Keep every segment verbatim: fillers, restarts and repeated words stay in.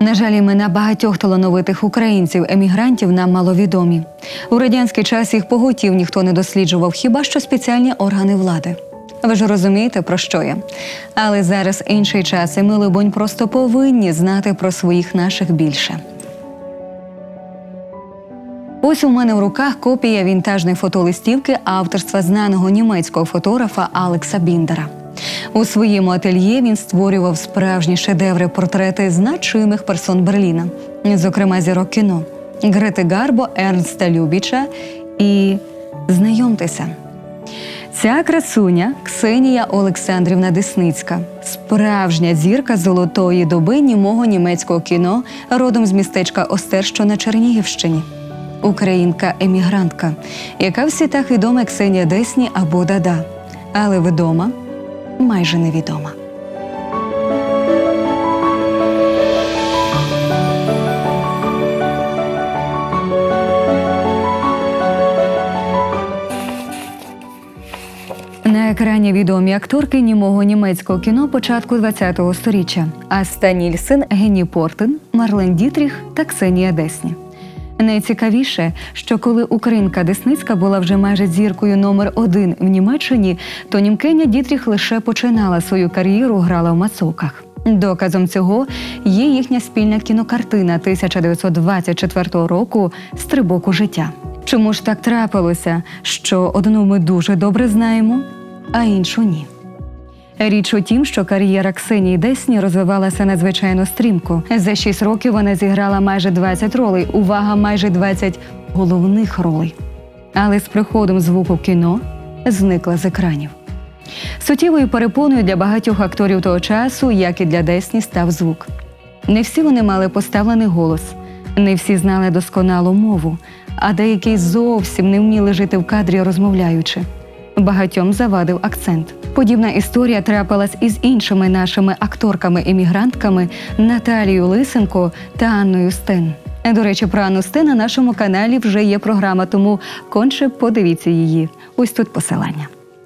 На жаль, імена багатьох талановитих українців-емігрантів нам маловідомі. У радянський час їх поготів ніхто не досліджував, хіба що спеціальні органи влади. Ви ж розумієте, про що я? Але зараз інший час, і ми, либонь, просто повинні знати про своїх наших більше. Ось у мене в руках копія вінтажної фотолистівки авторства знаного німецького фотографа Алекса Біндера. У своєму ательє він створював справжні шедеври портрети значимих персон Берліна, зокрема зірок кіно – Грети Гарбо, Ернста Любіча і, знайомтеся, ця красуня – Ксенія Олександрівна Десницька, справжня зірка золотої доби німого німецького кіно, родом з містечка Остер, що на Чернігівщині. Українка-емігрантка, яка в світах відома як Ксенія Десні або Дада, але відома майже невідома. На екрані відомі акторки німого німецького кіно початку ХХ століття – Аста Нільсен, Гені Портен, Марлен Дітріх та Ксенія Десні. Найцікавіше, що коли українка Десницька була вже майже зіркою номер один в Німеччині, то німкеня Дітріх лише починала свою кар'єру, грала в «Мацовках». Доказом цього є їхня спільна кінокартина тисяча дев'ятсот двадцять четвертого року «Стрибок у життя». Чому ж так трапилося, що одну ми дуже добре знаємо, а іншу ні? Річ у тім, що кар'єра Ксенії Десні розвивалася надзвичайно стрімко. За шість років вона зіграла майже двадцять ролей, увага, майже двадцять головних ролей. Але з приходом звуку кіно зникла з екранів. Суттєвою перепоною для багатьох акторів того часу, як і для Десні, став звук. Не всі вони мали поставлений голос, не всі знали досконалу мову, а деякі зовсім не вміли жити в кадрі розмовляючи. Багатьом завадив акцент. Подібна історія трапилась із іншими нашими акторками-емігрантками Наталією Лисенко та Анною Стен. До речі, про Анну Стен на нашому каналі вже є програма, тому конче подивіться її. Ось тут посилання.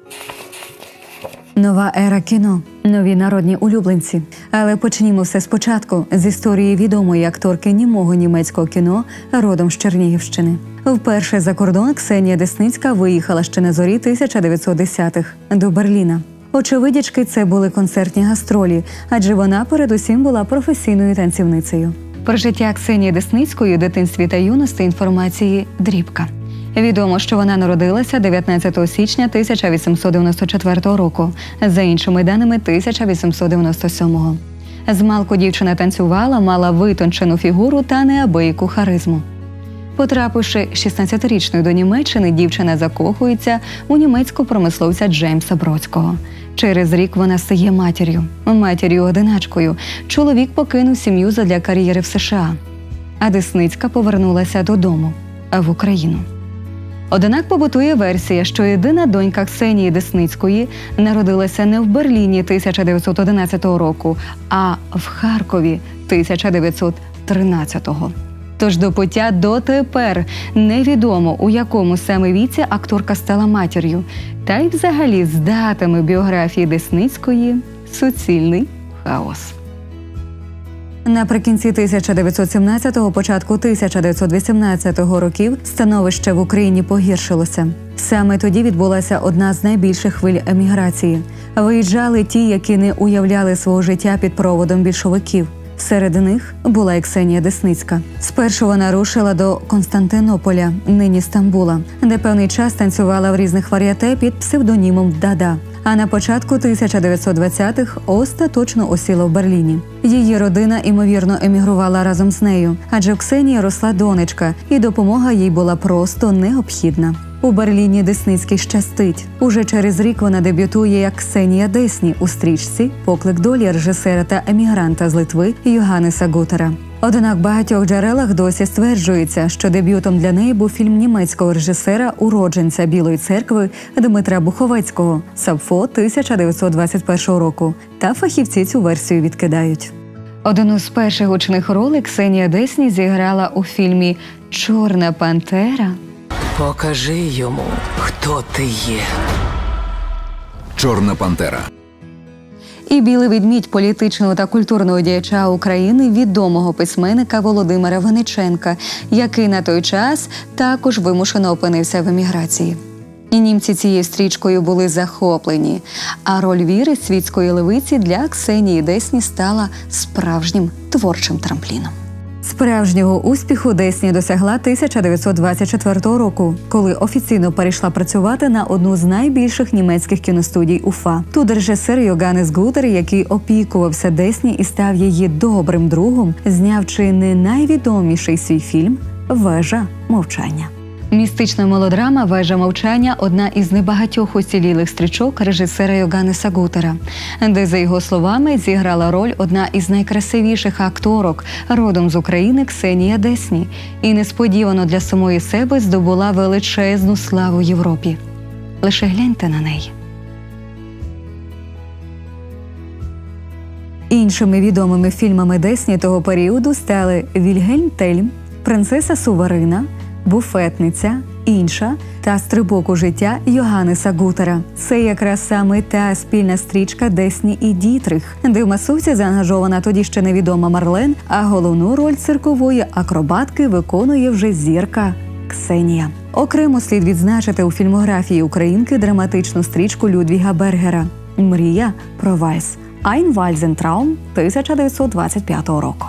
Нова ера кіно. Нові народні улюбленці. Але почнімо все спочатку з історії відомої акторки німого німецького кіно, родом з Чернігівщини. Вперше за кордон Ксенія Десницька виїхала ще на зорі тисяча дев'ятсот десятих до Берліна. Очевидячки, це були концертні гастролі, адже вона передусім була професійною танцівницею. Про життя Ксенії Десницької у дитинстві та юності інформації дрібка. Відомо, що вона народилася дев'ятнадцятого січня тисяча вісімсот дев'яносто четвертого року, за іншими даними тисяча вісімсот дев'яносто сьомого. Змалку дівчина танцювала, мала витончену фігуру та неабияку харизму. Потрапивши шістнадцятирічною до Німеччини, дівчина закохується у німецького промисловця Джеймса Бродського. Через рік вона стає матір'ю, матір'ю-одиначкою. Чоловік покинув сім'ю задля кар'єри в США, а Десницька повернулася додому, в Україну. Однак побутує версія, що єдина донька Ксенії Десницької народилася не в Берліні тисяча дев'ятсот одинадцятого року, а в Харкові тисяча дев'ятсот тринадцятого. Тож до пуття дотепер невідомо, у якому саме віці акторка стала матір'ю. Та й взагалі з датами біографії Десницької суцільний хаос. Наприкінці тисяча дев'ятсот сімнадцятого, початку тисяча дев'ятсот вісімнадцятого років становище в Україні погіршилося. Саме тоді відбулася одна з найбільших хвиль еміграції. Виїжджали ті, які не уявляли свого життя під проводом більшовиків. Серед них була і Ксенія Десницька. Спершу вона рушила до Константинополя, нині Стамбула, де певний час танцювала в різних варіате під псевдонімом Дада. А на початку тисяча дев'ятсот двадцятих остаточно осіла в Берліні. Її родина, ймовірно, емігрувала разом з нею, адже в Ксенії росла донечка, і допомога їй була просто необхідна. У Берліні Десницькій щастить. Уже через рік вона дебютує як Ксенія Десні у стрічці «Поклик долі» режисера та емігранта з Литви Йоганнеса Гутера. Однак в багатьох джерелах досі стверджується, що дебютом для неї був фільм німецького режисера, уродженця Білої церкви Дмитра Буховецького «Сапфо» тисяча дев'ятсот двадцять першого року. Та фахівці цю версію відкидають. Одну з перших гучних ролей Ксенія Десні зіграла у фільмі «Чорна пантера». Покажи йому, хто ти є. «Чорна пантера». І «Білий ведмідь» політичного та культурного діяча України, відомого письменника Володимира Винниченка, який на той час також вимушено опинився в еміграції. І німці цією стрічкою були захоплені, а роль Віри, світської левиці, для Ксенії Десні стала справжнім творчим трампліном. Справжнього успіху Десні досягла тисяча дев'ятсот двадцять четвертого року, коли офіційно перейшла працювати на одну з найбільших німецьких кіностудій УФА. Тут режисер Йоганнес Гутер, який опікувався Десні і став її добрим другом, зняв чи не найвідоміший свій фільм «Вежа мовчання». Містична мелодрама «Вежа мовчання» – одна із небагатьох уцілілих стрічок режисера Йоганнеса Гутера, де, за його словами, зіграла роль одна із найкрасивіших акторок родом з України Ксенія Десні і несподівано для самої себе здобула величезну славу в Європі. Лише гляньте на неї. Іншими відомими фільмами Десні того періоду стали «Вільгельм Тельм», «Принцеса Суверина», «Буфетниця», «Інша» та «Стрибок у життя» Йоганнеса Гутера. Це якраз саме та спільна стрічка Десні і Дітрих, де в масовці заангажована тоді ще невідома Марлен, а головну роль циркової акробатки виконує вже зірка Ксенія. Окремо слід відзначити у фільмографії українки драматичну стрічку Людвіга Бергера «Мрія про вальс» «Ein Walsentraum» тисяча дев'ятсот двадцять п'ятого року.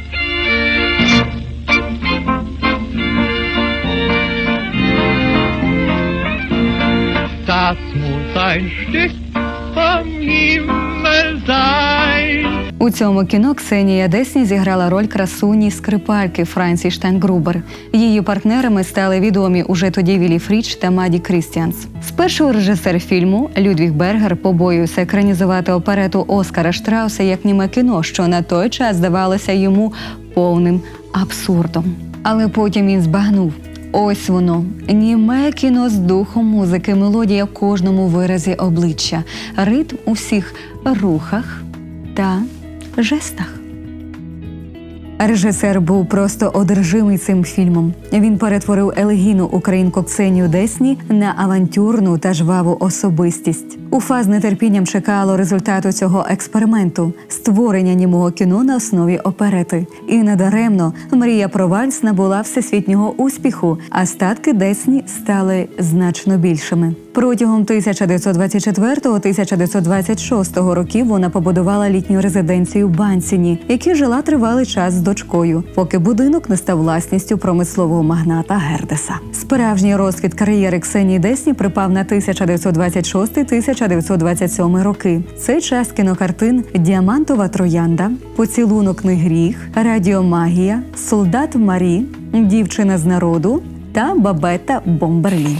Das muss ein Stück vom Himmel sein. У цьому кіно Ксенія Десні зіграла роль красуні-скрипальки Франці Штайнгрубер. Її партнерами стали відомі уже тоді Віллі Фріч та Маді Крістіанс. Спершу режисер фільму Людвіг Бергер побоювався екранізувати оперету Оскара Штрауса як німе кіно, що на той час здавалося йому повним абсурдом. Але потім він збагнув. Ось воно, німе кіно з духом музики, мелодія в кожному виразі обличчя, ритм у всіх рухах та жестах. Режисер був просто одержимий цим фільмом. Він перетворив елегійну українку Ксенію Десні на авантюрну та жваву особистість. УФА з нетерпінням чекало результату цього експерименту – створення німого кіно на основі оперети. І недаремно «Мрія про вальс» набула всесвітнього успіху, а статки Десні стали значно більшими. Протягом тисяча дев'ятсот двадцять четвертого - тисяча дев'ятсот двадцять шостого років вона побудувала літню резиденцію в Банціні, яка жила тривалий час з дочкою, поки будинок не став власністю промислового магната Гердеса. Справжній розквіт кар'єри Ксенії Десні припав на тисяча дев'ятсот двадцять шостий - тисяча дев'ятсот двадцять сьомий роки. Це час кінокартин «Діамантова троянда», «Поцілунок не гріх», «Радіомагія», «Солдат Марі», «Дівчина з народу» та «Бабета Бомберлінг».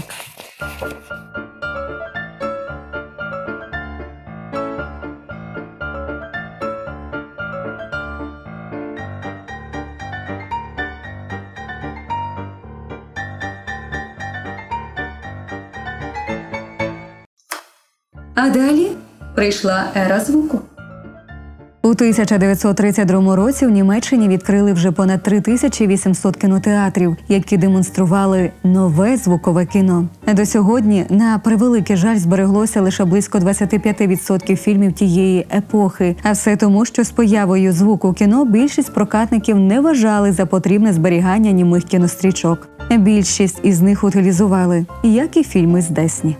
А далі прийшла ера звуку. У тисяча дев'ятсот тридцять другому році в Німеччині відкрили вже понад три тисячі вісімсот кінотеатрів, які демонстрували нове звукове кіно. До сьогодні, на превеликий жаль, збереглося лише близько двадцять п'ять відсотків фільмів тієї епохи. А все тому, що з появою звуку кіно більшість прокатників не вважали за потрібне зберігання німих кінострічок. Більшість із них утилізували, як і фільми з Десні.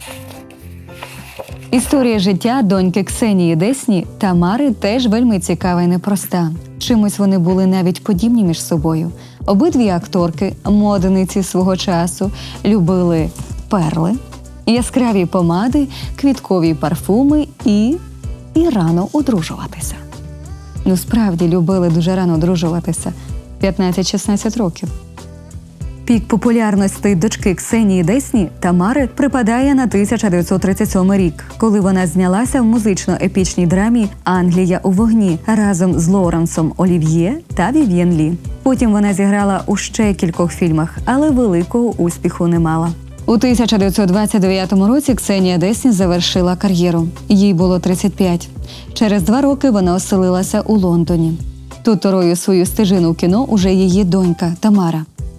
Історія життя доньки Ксенії Десні, Тамари, теж вельми цікава і непроста. Чимось вони були навіть подібні між собою. Обидві акторки, модниці свого часу, любили перли, яскраві помади, квіткові парфуми і... і рано одружуватися. Ну, справді, любили дуже рано одружуватися – п'ятнадцять-шістнадцять років. Пік популярності дочки Ксенії Десні, Тамари, припадає на тисяча дев'ятсот тридцять сьомий рік, коли вона знялася в музично-епічній драмі «Англія у вогні» разом з Лоуренсом Олів'є та Вів'єн Лі. Потім вона зіграла у ще кількох фільмах, але великого успіху не мала. У тисяча дев'ятсот двадцять дев'ятому році Ксенія Десні завершила кар'єру. Їй було тридцять п'ять. Через два роки вона оселилася у Лондоні. Тут торою свою стежину в кіно уже її донька Тамара.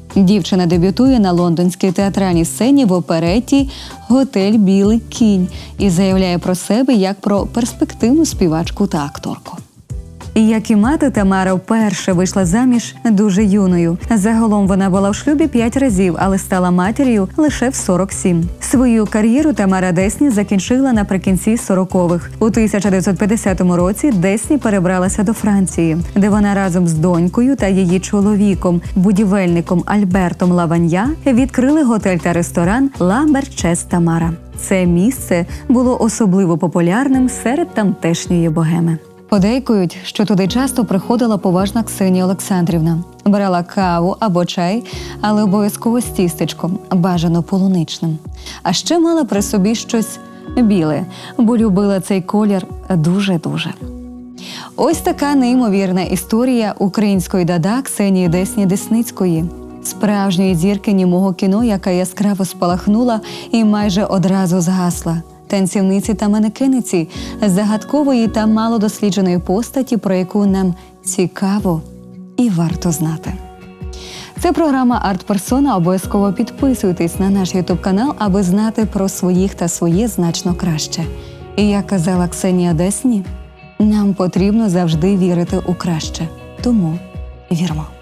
Дівчина дебютує на лондонській театральній сцені в опереті «Готель Білий кінь» і заявляє про себе як про перспективну співачку та акторку. Як і мати, Тамара вперше вийшла заміж дуже юною. Загалом вона була в шлюбі п'ять разів, але стала матір'ю лише в сорок сім. Свою кар'єру Тамара Десні закінчила наприкінці сорокових. У тисяча дев'ятсот п'ятдесятому році Десні перебралася до Франції, де вона разом з донькою та її чоловіком, будівельником Альбертом Лаванья, відкрили готель та ресторан «Ла Мерчес Тамара». Це місце було особливо популярним серед тамтешньої богеми. Подейкують, що туди часто приходила поважна Ксенія Олександрівна. Брала каву або чай, але обов'язково з тістечком, бажано полуничним. А ще мала при собі щось біле, бо любила цей колір дуже-дуже. Ось така неймовірна історія української дада Ксенії Десні Десницької. Справжньої зірки німого кіно, яка яскраво спалахнула і майже одразу згасла. Танцівниці та манекениці, загадкової та малодослідженої постаті, про яку нам цікаво і варто знати. Це програма «Арт-персона». Обов'язково підписуйтесь на наш ютуб-канал, аби знати про своїх та своє значно краще. І як казала Ксенія Десні, нам потрібно завжди вірити у краще. Тому вірмо.